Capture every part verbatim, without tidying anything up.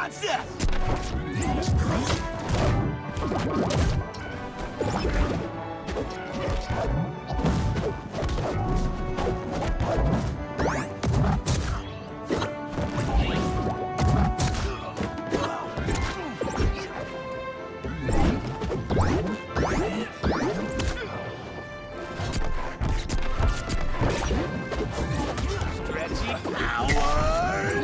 What's this? Stretchy powers!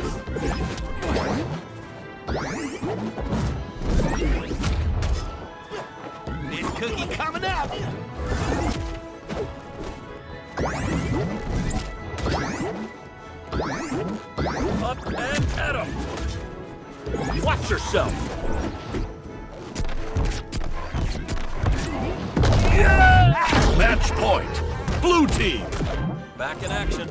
This cookie coming up! Up and at him! Watch yourself! Yeah! Match point! Blue team! Back in action.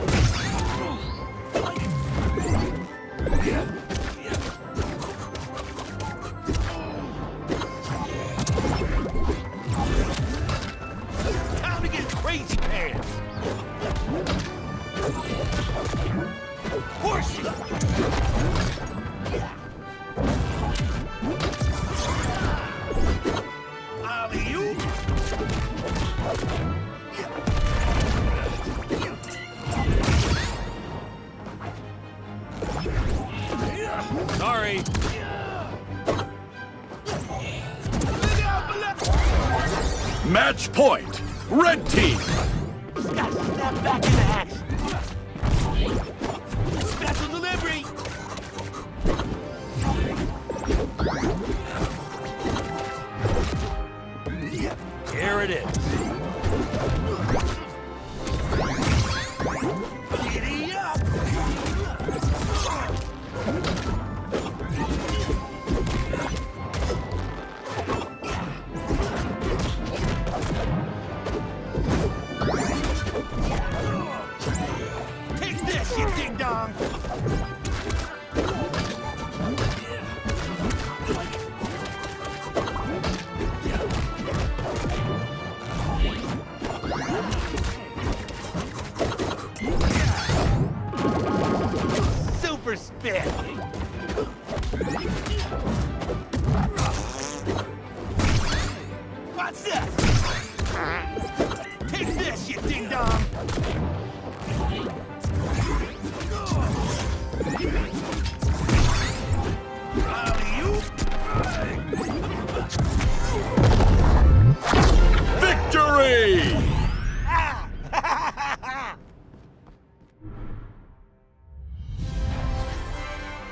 Time to get crazy pants! Horsey! Alley-oop! Sorry. Look out below! Match point! Red team! Gotta snap back into action! Special delivery! Here it is. Giddy up! Take this, you ding-dong! Super spin! What's this? Take this, you ding-dong!